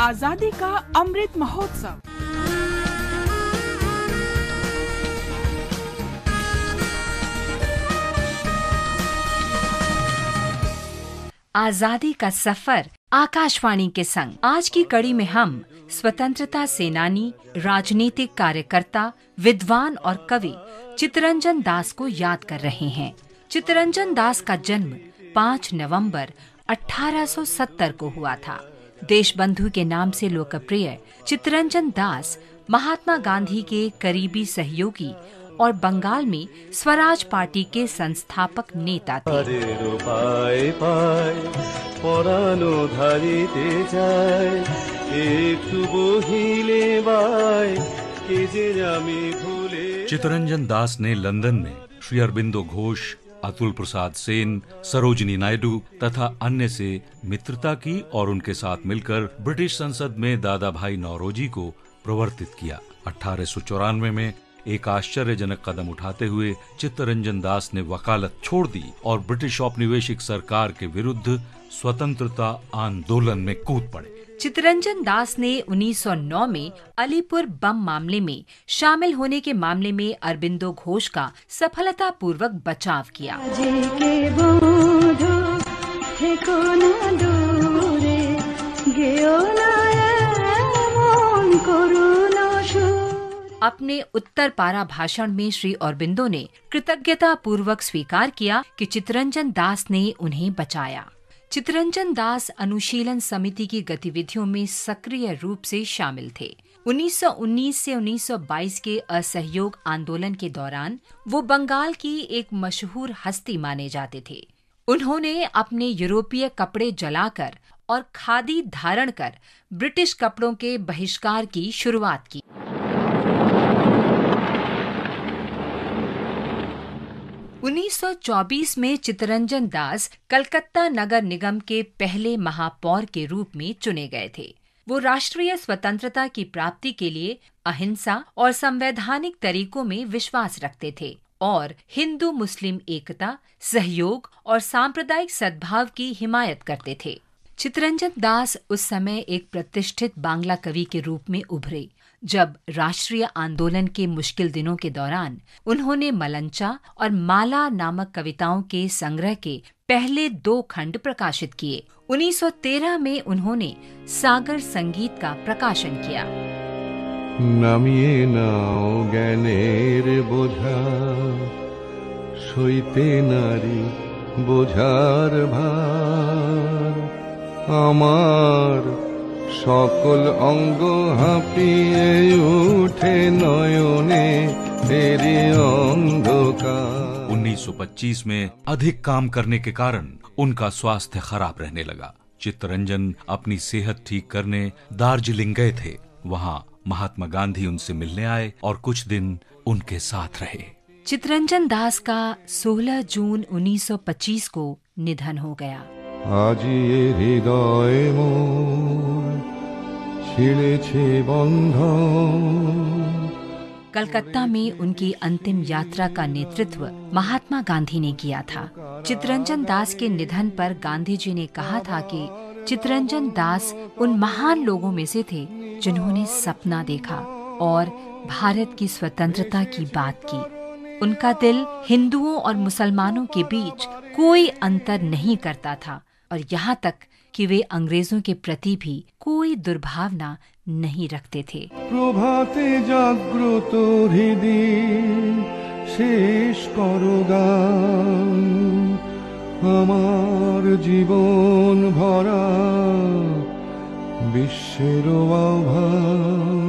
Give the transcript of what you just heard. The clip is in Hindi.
आजादी का अमृत महोत्सव। आजादी का सफर आकाशवाणी के संग। आज की कड़ी में हम स्वतंत्रता सेनानी, राजनीतिक कार्यकर्ता, विद्वान और कवि चित्तरंजन दास को याद कर रहे हैं। चित्तरंजन दास का जन्म 5 नवंबर 1870 को हुआ था। देशबंधु के नाम से लोकप्रिय चित्तरंजन दास महात्मा गांधी के करीबी सहयोगी और बंगाल में स्वराज पार्टी के संस्थापक नेता थे। चित्तरंजन दास ने लंदन में श्री अरबिंदो घोष, अतुल प्रसाद सेन, सरोजिनी नायडू तथा अन्य से मित्रता की और उनके साथ मिलकर ब्रिटिश संसद में दादा भाई नौरोजी को प्रवर्तित किया। 1894 में एक आश्चर्यजनक कदम उठाते हुए चित्तरंजन दास ने वकालत छोड़ दी और ब्रिटिश औपनिवेशिक सरकार के विरुद्ध स्वतंत्रता आंदोलन में कूद पड़े। चित्तरंजन दास ने 1909 में अलीपुर बम मामले में शामिल होने के मामले में अरबिंदो घोष का सफलतापूर्वक बचाव किया। अपने उत्तर पारा भाषण में श्री अरबिंदो ने कृतज्ञता पूर्वक स्वीकार किया कि चित्तरंजन दास ने उन्हें बचाया। चित्तरंजन दास अनुशीलन समिति की गतिविधियों में सक्रिय रूप से शामिल थे। 1919 से 1922 के असहयोग आंदोलन के दौरान वो बंगाल की एक मशहूर हस्ती माने जाते थे। उन्होंने अपने यूरोपीय कपड़े जलाकर और खादी धारण कर ब्रिटिश कपड़ों के बहिष्कार की शुरुआत की। 1924 में चित्तरंजन दास कलकत्ता नगर निगम के पहले महापौर के रूप में चुने गए थे। वो राष्ट्रीय स्वतंत्रता की प्राप्ति के लिए अहिंसा और संवैधानिक तरीकों में विश्वास रखते थे और हिंदू मुस्लिम एकता, सहयोग और सांप्रदायिक सद्भाव की हिमायत करते थे। चित्तरंजन दास उस समय एक प्रतिष्ठित बांग्ला कवि के रूप में उभरे। जब राष्ट्रीय आंदोलन के मुश्किल दिनों के दौरान उन्होंने मलंचा और माला नामक कविताओं के संग्रह के पहले 2 खंड प्रकाशित किए। 1913 में उन्होंने सागर संगीत का प्रकाशन किया। नामिए नाओ ज्ञानेर बोझा, सইতে नारी बोझार भार, আমার সকল অঙ্গ হাঁপিয়ে উঠে নয়নে तेरे अंधकार। 1925 में अधिक काम करने के कारण उनका स्वास्थ्य खराब रहने लगा। चित्तरंजन अपनी सेहत ठीक करने दार्जिलिंग गए थे। वहाँ महात्मा गांधी उनसे मिलने आए और कुछ दिन उनके साथ रहे। चित्तरंजन दास का 16 जून 1925 को निधन हो गया। আজি হৃদয় মোর ছিঁড়েছে বন্ধন। कलकत्ता में उनकी अंतिम यात्रा का नेतृत्व महात्मा गांधी ने किया था। चित्तरंजन दास के निधन पर गांधी जी ने कहा था कि चित्तरंजन दास उन महान लोगों में से थे जिन्होंने सपना देखा और भारत की स्वतंत्रता की बात की। उनका दिल हिंदुओं और मुसलमानों के बीच कोई अंतर नहीं करता था और यहाँ तक कि वे अंग्रेजों के प्रति भी कोई दुर्भावना नहीं रखते थे। প্রভাতে জাগ্রত হৃদয় শেষ করো গান, আমার জীবন ভরা বিশ্বের আহ্বান।